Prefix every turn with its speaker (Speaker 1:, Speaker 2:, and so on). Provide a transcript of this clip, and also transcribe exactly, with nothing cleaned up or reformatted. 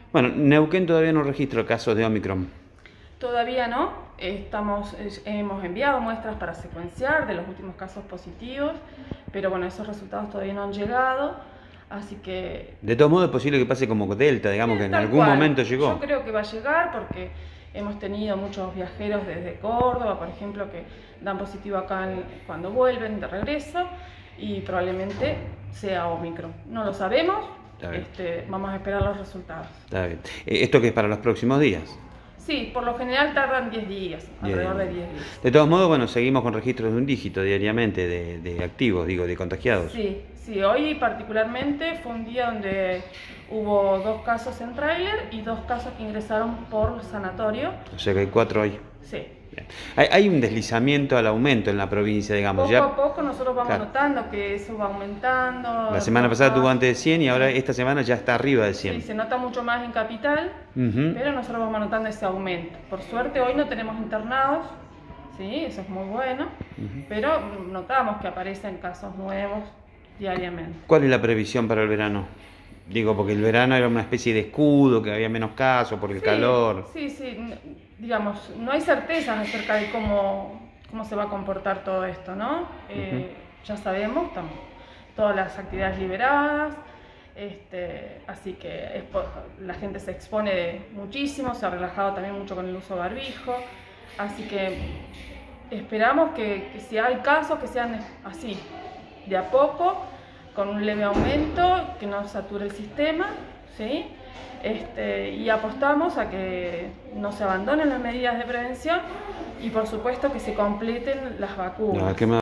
Speaker 1: Bueno, Neuquén todavía no registra casos de Omicron.
Speaker 2: Todavía no, estamos, hemos enviado muestras para secuenciar de los últimos casos positivos, pero bueno, esos resultados todavía no han llegado, así que...
Speaker 1: De todos modos es posible que pase como Delta, digamos
Speaker 2: eh,
Speaker 1: que en
Speaker 2: tal
Speaker 1: algún
Speaker 2: cual.
Speaker 1: momento llegó.
Speaker 2: Yo creo que va a llegar porque hemos tenido muchos viajeros desde Córdoba, por ejemplo, que dan positivo acá en, cuando vuelven de regreso, y probablemente sea Omicron. No lo sabemos, este, vamos a esperar los resultados.
Speaker 1: Está bien. ¿Esto qué es para los próximos días?
Speaker 2: Sí, por lo general tardan diez días, alrededor de diez días.
Speaker 1: De todos modos, bueno, seguimos con registros de un dígito diariamente de, de activos, digo, de contagiados.
Speaker 2: Sí, sí, hoy particularmente fue un día donde hubo dos casos en tráiler y dos casos que ingresaron por sanatorio.
Speaker 1: O sea que hay cuatro hoy.
Speaker 2: Sí.
Speaker 1: Hay, hay un deslizamiento al aumento en la provincia, digamos.
Speaker 2: Poco
Speaker 1: ya,
Speaker 2: a poco nosotros vamos claro. notando que eso va aumentando.
Speaker 1: La semana pasada tuvo antes de cien y ahora esta semana ya está arriba de cien.
Speaker 2: Sí, se nota mucho más en Capital, uh-huh. pero nosotros vamos notando ese aumento. Por suerte hoy no tenemos internados, sí, eso es muy bueno, uh-huh. pero notamos que aparecen casos nuevos diariamente.
Speaker 1: ¿Cuál es la previsión para el verano? Digo, porque el verano era una especie de escudo, que había menos casos por el
Speaker 2: sí,
Speaker 1: calor.
Speaker 2: Sí, sí, digamos, no hay certezas acerca de cómo, cómo se va a comportar todo esto, ¿no? Eh, uh-huh. Ya sabemos, estamos todas las actividades liberadas, este, así que es, la gente se expone muchísimo, se ha relajado también mucho con el uso de barbijo, así que esperamos que, que si hay casos que sean así, de a poco, con un leve aumento, que no sature el sistema, ¿sí? Este, y apostamos a que no se abandonen las medidas de prevención y por supuesto que se completen las vacunas.
Speaker 1: No,